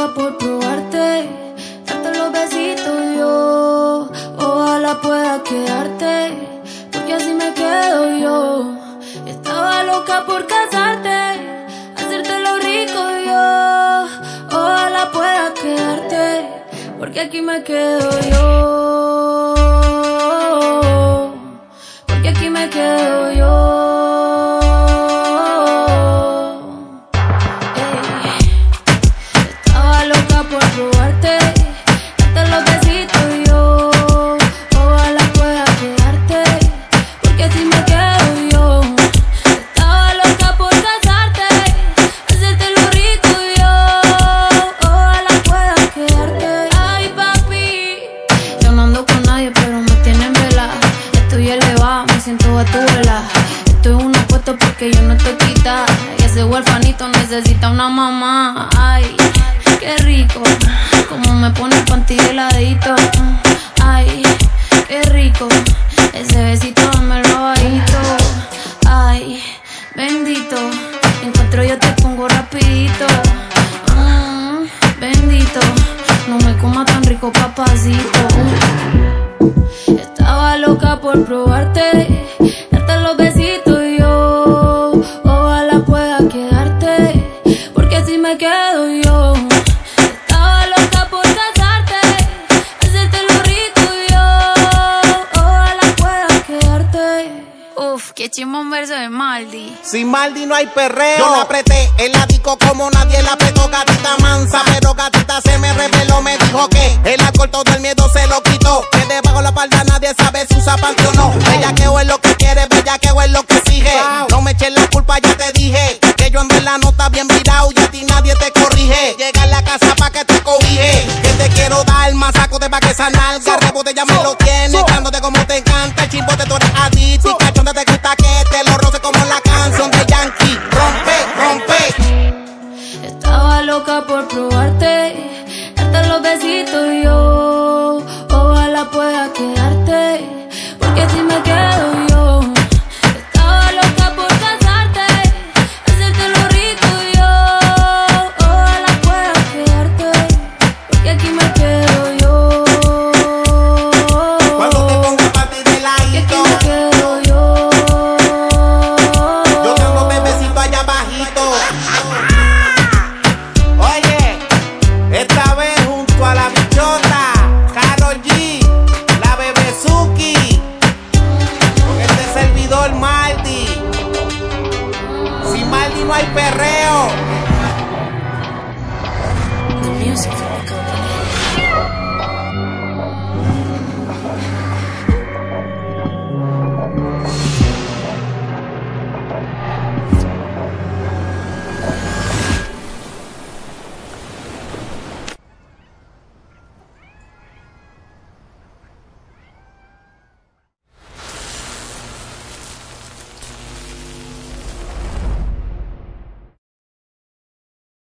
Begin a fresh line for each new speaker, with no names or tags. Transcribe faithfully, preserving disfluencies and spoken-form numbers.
loca por probarte, darte los besitos yo. Ojalá pueda quedarte, porque así me quedo yo. Estaba loca por casarte, hacerte lo rico yo. Ojalá pueda quedarte, porque aquí me quedo yo. Porque aquí me quedo yo. Estoy una puesto porque yo no estoy quita. Y ese huerfanito necesita una mamá. Ay, qué rico, como me pone el panty de ladito. Ay, qué rico, ese besito dámelo bajito. Ay, bendito, encuentro yo te pongo rapidito. Mm, bendito, no me coma tan rico papacito. Estaba loca por probarte, darte los besitos yo. Ojalá pueda quedarte, porque así me quedo yo. Estaba loca por casarte, hacerte lo rico yo. Ojalá pueda quedarte. Uf, qué chimba un verso de Maldi.
Sin Maldi no hay perreo. Yo la apreté en la disco como nadie la apretó, gatita mansa. Pero gatita se me reveló, me dijo que el alcohol todo el miedo se lo quitó. Que debajo la espalda nadie sabe si usa panty o no. Bellaqueo es lo que quiere, bellaqueo es lo que exige. No me eches la culpa, ya te dije que yo en verdad no está bien virado y a ti nadie te corrige. Llega a la casa pa' que te cobije, que te quiero dar más saco de pa' que esa nalga. Rebote ya me lo tienes, dándote como te encanta. El chimbote tú eres adicto y cachonde te gusta que te lo roce como la canción de Yankee. Rompe, rompe.
Estaba loca por probarte, darte los besitos yo. Ojalá pueda quedarte, porque así me quedo yo. Estaba loca por casarte, hacerte lo rico yo. Ojalá pueda quedarte, porque aquí me quedo yo.
Cuando te pongo pa' ti de ladito,
aquí me quedo yo.
Yo dándote besito allá bajito. Oye, esta vez junto a la bichota, Karol G, la Bebezuki, con este servidor Maldi. Sin Maldi no hay perreo.
The music from the company.